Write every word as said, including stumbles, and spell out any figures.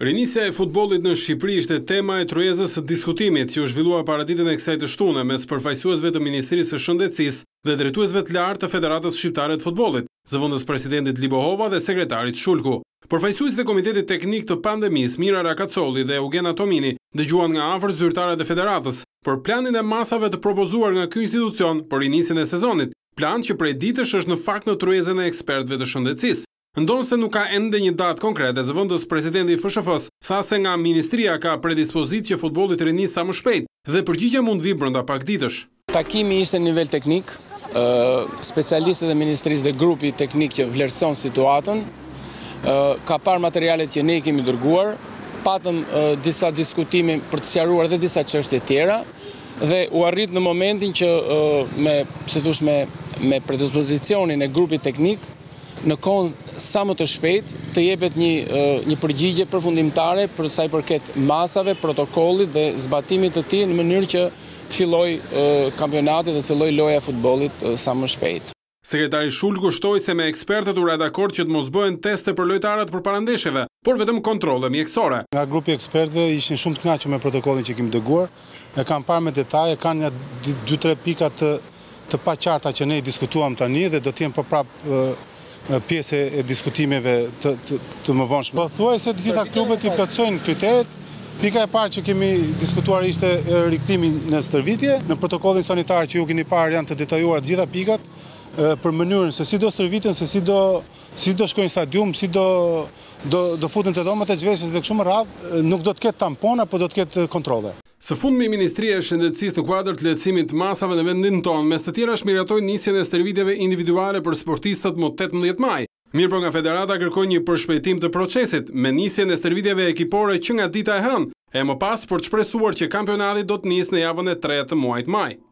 Rinisja e futbollit në Shqipëri ishte tema e tryezës së diskutimit që u zhvillua paraditën e kësaj të shtune mes përfaqësuesve të Ministrisë së Shëndetësisë dhe drejtuesve të lartë të Federatës Shqiptare të Futbollit, zëvendës presidentit Libohova dhe sekretarit Shulku. Përfaqësuesit e Komitetit Teknik të Pandemisë, Mira Rakacolli dhe Eugena Tomini, dëgjuan nga afër zyrtarët e federatës për planin e masave të propozuar nga ky institucion për rinisjen e sezonit, plan që prej ditësh është në fakt në tryezën e ekspertëve të shëndetësisë. Ndonë se nuk ka ende një datë konkrete, zëvendës presidenti i F S F-s tha se nga ministria ka predispozit që futbolli të rinisë sa më shpejt dhe përgjigja mund vi brenda pak ditësh. Takimi ishte në nivel teknik, specialistët e ministrisë dhe grupi teknik që vlerëson situatën, ka parë materialet që ne kemi dërguar, patëm disa diskutime për të sqaruar dhe disa çështje tjera dhe u arrit në momentin që me, si thosh, me, me predispozicionin e grupit teknik në kohën sa më të shpejt të jepet një, një përgjigje përfundimtare për sa i përket masave, protokollit dhe zbatimit të tij në mënyrë që të fillojë kampionati dhe të fillojë loja e futbollit sa më shpejt. Sekretari Shulku shtoi se me ekspertët u ra dakord që të mos bëhen teste për lojtarët përpara ndeshjeve, por vetëm kontrolle mjekësore. Nga grupi ekspertëve ishin shumë të kënaqur me protokollin që kemi dëgjuar, e kanë parë me detaje, kanë një dy tre pika të, të paqarta që ne i diskutuam tani dhe do të jenë prapë pjesë e diskutimeve të, të, të më vonshme. Po thuaj se të gjitha klubet i plotësojnë kriteret. Pika e parë që kemi diskutuar ishte rikthimi në stërvitje. Në protokollin sanitar që ju keni parë janë të detajuar të gjitha pikat për mënyrën se si do stërviten, se si do, si do shkojnë stadium, si do, do, do futen të dhomët e zhveshjes dhe kështu me radhë, nuk do të ketë tampona, por do të ketë kontrolle. Së fundmi Ministria e Shëndetësisë në kuadër të lehtësimit të masave në vendin tonë, mes të tjerash miratoi nisjen e stërvitjeve individuale për sportistët më tetëmbëdhjetë maj. Mirë, por nga federata kërkoi një përshpejtim të procesit me nisjen e stërvitjeve ekipore që nga dita e hënë, e më pas për të shpresuar që kampionati do të nisë në javën e tretë të muajit maj.